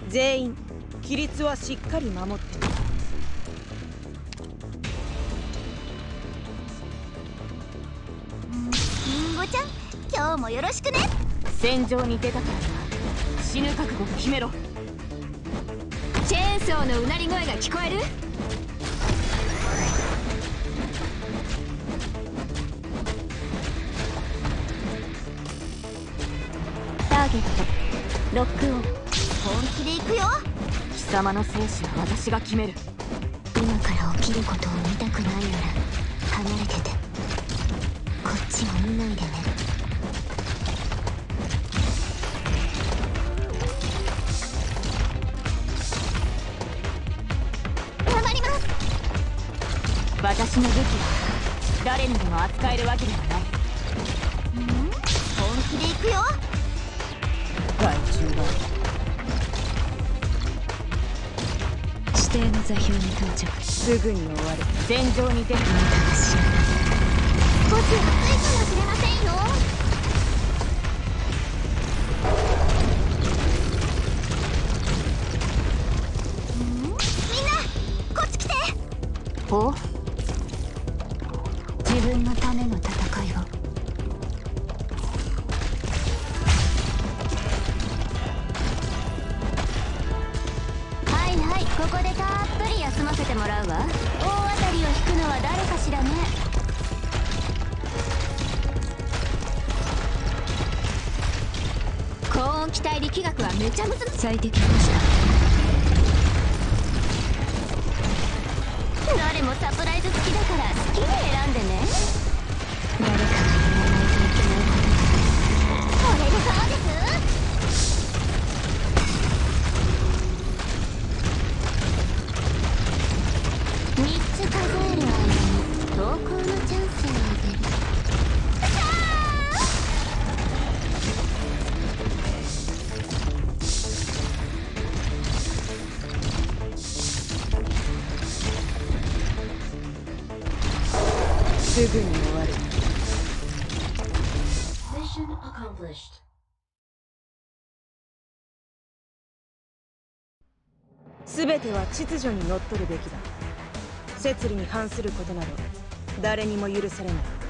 全員規律はしっかり守って。 リンゴちゃん、今日もよろしくね。 戦場に出たからな。死ぬ覚悟を決めろ。チェーンソーのうなり声が聞こえる？ターゲットロックオン。 本気で行くよ。 貴様の生死は私が決める。 今から起きることを見たくないなら離れてて。こっちを見ないでね。頑張ります。 私の武器は誰にでも扱えるわけではない。 本気で行くよ。 害虫が指定の座標に到着。 すぐに終わる。 戦場に出る。 少し暑いかもしれませんよ。みんなこっち来て。 お？ 自分のための戦いを。はいはい、ここでたっぷり休ませてもらうわ。大当たりを引くのは誰かしらね。 高温気体力学はめちゃむず。 最適でした。誰もサプライズ好きだから好きに選んでね。誰かがやらないといけないこと。これでそうです。3つ数える間に投稿のチャンスをあげる。 すぐに終わる。全ては秩序にのっとるべきだ。摂理に反することなど誰にも許されない。